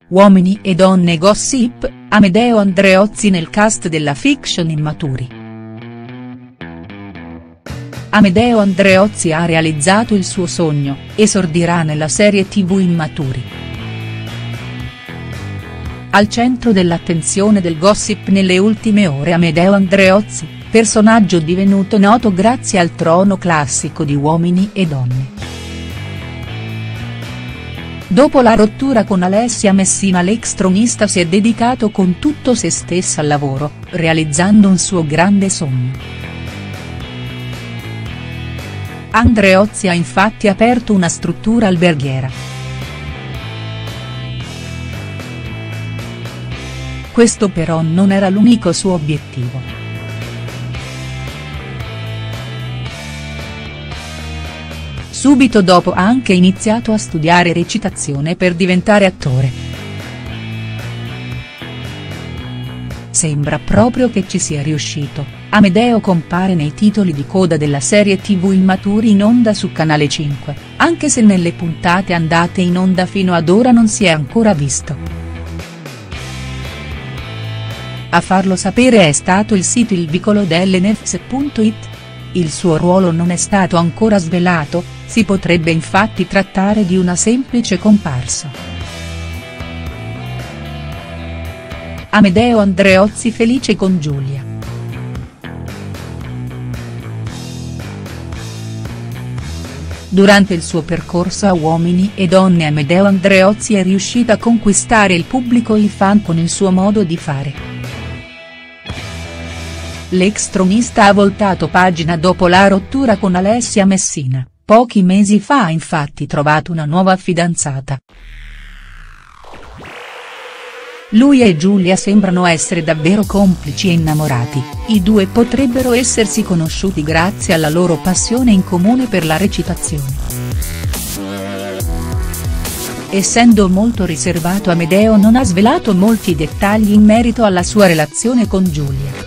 Uomini e donne gossip, Amedeo Andreozzi nel cast della fiction Immaturi. Amedeo Andreozzi ha realizzato il suo sogno, esordirà nella serie tv Immaturi. Al centro dell'attenzione del gossip nelle ultime ore Amedeo Andreozzi, personaggio divenuto noto grazie al trono classico di Uomini e donne. Dopo la rottura con Alessia Messina l'ex tronista si è dedicato con tutto se stessa al lavoro, realizzando un suo grande sogno. Andreozzi ha infatti aperto una struttura alberghiera. Questo però non era l'unico suo obiettivo. Subito dopo ha anche iniziato a studiare recitazione per diventare attore. Sembra proprio che ci sia riuscito, Amedeo compare nei titoli di coda della serie tv Immaturi in onda su Canale 5, anche se nelle puntate andate in onda fino ad ora non si è ancora visto. A farlo sapere è stato il sito Il Vicolo delle News.it. Il suo ruolo non è stato ancora svelato, si potrebbe infatti trattare di una semplice comparsa. Amedeo Andreozzi felice con Giulia. Durante il suo percorso a Uomini e donne Amedeo Andreozzi è riuscito a conquistare il pubblico e i fan con il suo modo di fare. L'ex tronista ha voltato pagina dopo la rottura con Alessia Messina, pochi mesi fa ha infatti trovato una nuova fidanzata. Lui e Giulia sembrano essere davvero complici e innamorati, i due potrebbero essersi conosciuti grazie alla loro passione in comune per la recitazione. Essendo molto riservato Amedeo non ha svelato molti dettagli in merito alla sua relazione con Giulia.